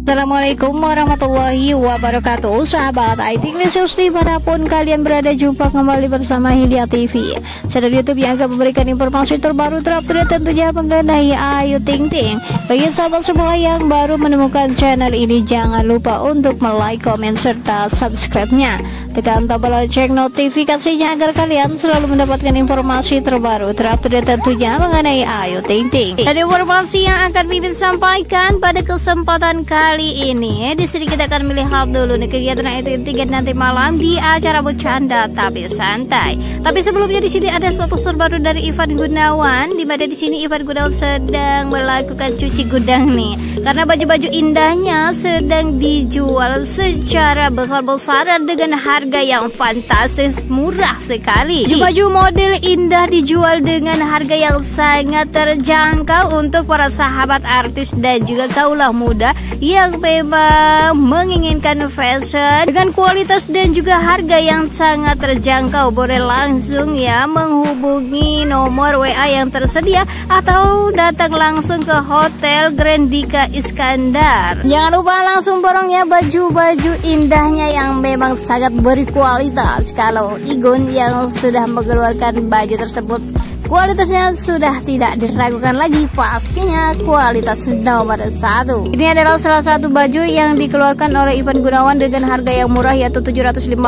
Assalamualaikum warahmatullahi wabarakatuh. Sahabat IT News dimanapun kalian berada, jumpa kembali bersama Hilya TV, channel YouTube yang akan memberikan informasi terbaru terupdate tentunya mengenai Ayu Ting Ting. Bagi sahabat semua yang baru menemukan channel ini, jangan lupa untuk like, komen, serta subscribe-nya. Tekan tombol lonceng notifikasinya agar kalian selalu mendapatkan informasi terbaru terupdate tentunya mengenai Ayu Ting Ting. Dan informasi yang akan Mimin sampaikan pada kesempatan kali ini, di sini kita akan melihat dulu nih kegiatan Ayu Ting Ting nanti malam di acara bercanda tapi santai. Tapi sebelumnya di sini ada status terbaru dari Ivan Gunawan, di mana di sini Ivan Gunawan sedang melakukan cuci gudang nih, karena baju-baju indahnya sedang dijual secara besar-besaran dengan harga yang fantastis murah sekali. Baju model indah dijual dengan harga yang sangat terjangkau untuk para sahabat artis dan juga kaulah muda yang memang menginginkan fashion dengan kualitas dan juga harga yang sangat terjangkau. Boleh langsung ya menghubungi nomor WA yang tersedia atau datang langsung ke Hotel Grandika Iskandar. Jangan lupa langsung borong ya baju-baju indahnya yang memang sangat berkualitas. Kalau Igun yang sudah mengeluarkan baju tersebut, kualitasnya sudah tidak diragukan lagi, pastinya kualitas nomor 1. Ini adalah salah satu baju yang dikeluarkan oleh Ivan Gunawan dengan harga yang murah, yaitu 750.000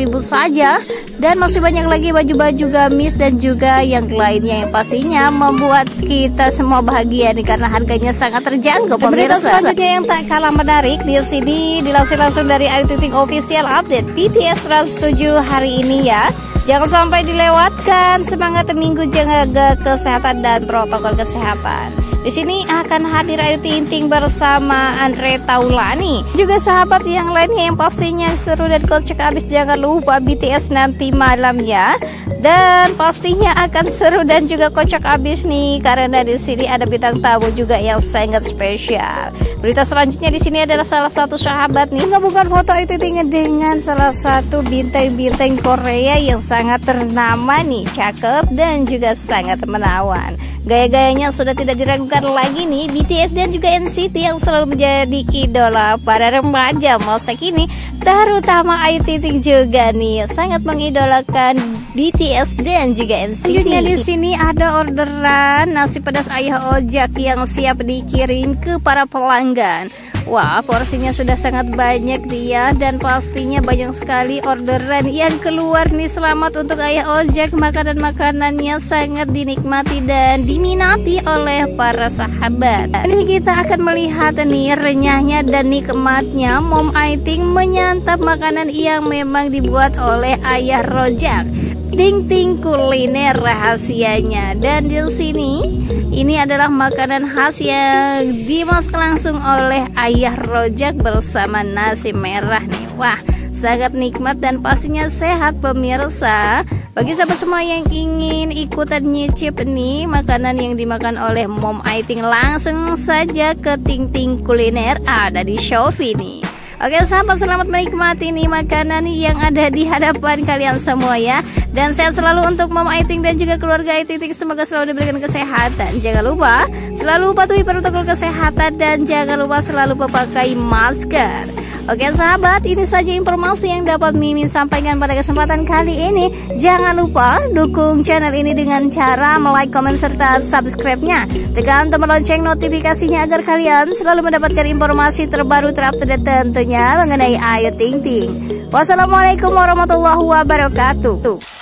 saja. Dan masih banyak lagi baju-baju gamis dan juga yang lainnya yang pastinya membuat kita semua bahagia nih, karena harganya sangat terjangkau. Berita selanjutnya yang tak kalah menarik di sini dilansir langsung dari Ayu Ting Ting Official Update BTS Trans 7 hari ini ya. Jangan sampai dilewatkan, semangat minggu jaga kesehatan dan protokol kesehatan. Di sini akan hadir Ayu Ting Ting bersama Andre Taulani, juga sahabat yang lainnya yang pastinya seru dan kocak abis. Jangan lupa BTS nanti malamnya, dan pastinya akan seru dan juga kocak abis nih, karena di sini ada bintang tamu juga yang sangat spesial. Berita selanjutnya di sini adalah salah satu sahabat nih menggabungkan foto Ayu Ting Ting dengan salah satu bintang-bintang Korea yang sangat ternama nih, cakep dan juga sangat menawan. Gaya-gayanya sudah tidak diragukan lagi nih, BTS dan juga NCT yang selalu menjadi idola para remaja masa kini, terutama Ayu Ting Ting juga nih sangat mengidolakan BTS dan juga NCT. Selanjutnya di sini ada orderan nasi pedas ayah ojak yang siap dikirim ke para pelanggan. Wah, porsinya sudah sangat banyak dia, dan pastinya banyak sekali orderan yang keluar nih. Selamat untuk ayah ojek, makanan-makanannya sangat dinikmati dan diminati oleh para sahabat. Ini kita akan melihat nih renyahnya dan nikmatnya Mom Ayu Ting menyantap makanan yang memang dibuat oleh ayah rojak. Ting Ting kuliner rahasianya. Dan di sini ini adalah makanan khas yang dimasak langsung oleh ayah rojak bersama nasi merah nih. Wah, sangat nikmat dan pastinya sehat pemirsa. Bagi sahabat semua yang ingin ikutan nyicip nih makanan yang dimakan oleh Mom Ayu Ting, langsung saja ke Ting Ting kuliner, ada di Shopee nih. Oke sahabat, selamat menikmati nih makanan yang ada di hadapan kalian semua ya. Dan sehat selalu untuk Mom Ayu Ting dan juga keluarga Ayu Ting Ting, semoga selalu diberikan kesehatan. Jangan lupa selalu patuhi protokol kesehatan dan jangan lupa selalu memakai masker. Oke sahabat, ini saja informasi yang dapat Mimin sampaikan pada kesempatan kali ini. Jangan lupa dukung channel ini dengan cara like, komen, serta subscribe-nya. Tekan tombol lonceng notifikasinya agar kalian selalu mendapatkan informasi terbaru terupdate tentunya mengenai Ayu Ting Ting. Wassalamualaikum warahmatullahi wabarakatuh.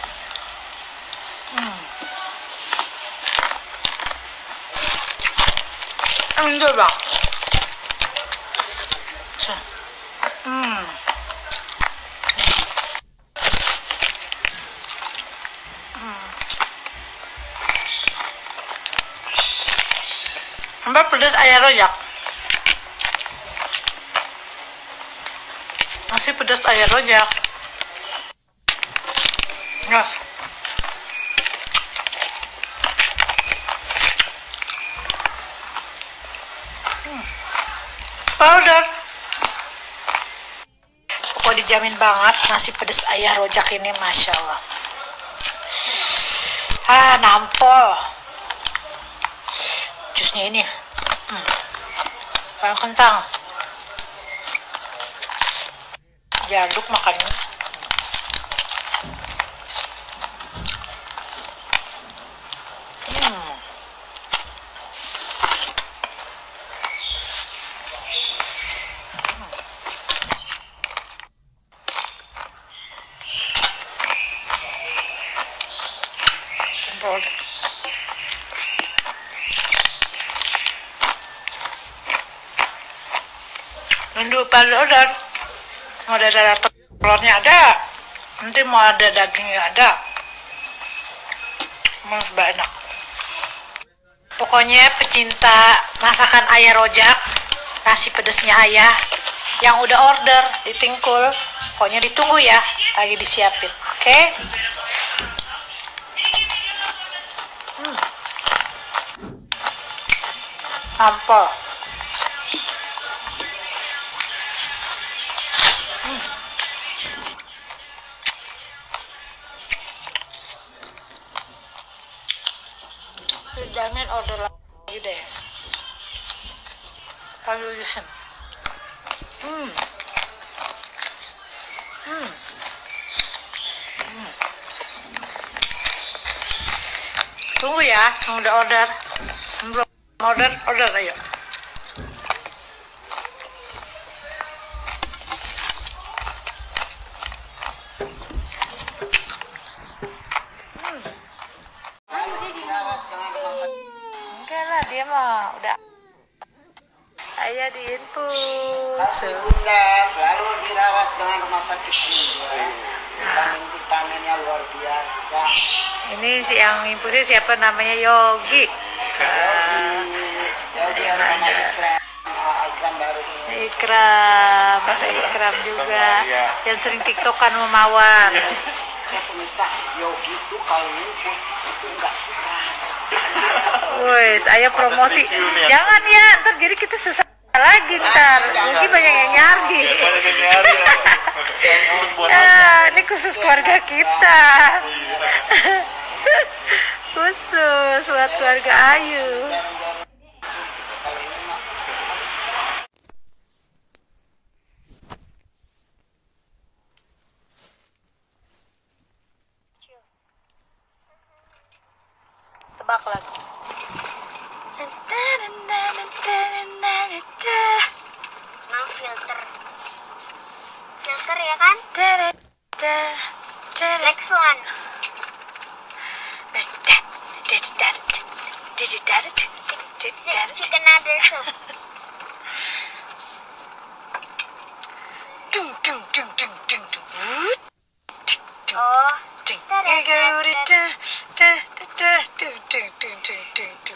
Enggak bang. Mbak pedas ayam rojak. Nasi pedas ayam rojak. Yes. Powder. Pokoknya dijamin banget nasi pedas ayam rojak ini, masya Allah. Nampol. Jusnya ini. Kentang. Diaduk makannya. Nunggu pada order. Mau ada telurnya ada, nanti mau ada dagingnya ada, enak. Pokoknya pecinta masakan ayah rojak, nasi pedesnya ayah yang udah order di Tingkul, pokoknya ditunggu ya, lagi disiapin. Oke? Ampol. Jangan order lagi deh. Kalau listen. Tunggu ya, udah order. Belum order ayo. Enggak lah, dia mah udah. Ayah diinfus. Bunda selalu dirawat dengan rumah sakit jiwa. Vitamin-vitaminnya luar biasa. Ini si yang infusnya siapa namanya? Yogi. Yogi sama Ikram. Ikram baru ini. Ikram, ada Ikram juga. Yang sering tiktokan sama Mawar. Ya pemirsa, Yogi itu kalau infus itu enggak kerasa. Wes, ayo promosi. Jangan ya, ntar jadi kita susah lagi ntar. Yogi banyak yang nyari. Ini khusus keluarga kita. Khusus buat keluarga Ayu. Tebak lagu. Emang filter ya kan? Next one. Chicken other soup. Oh, itu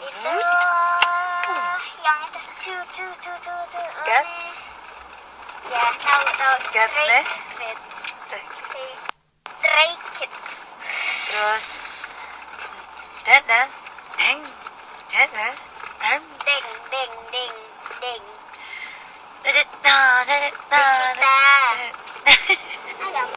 yang itu Gats? ya tahu Gats, Meh? Stray Kids. Terus Dada Deng Dada Deng deng deng deng. Dada Cita. Ayam.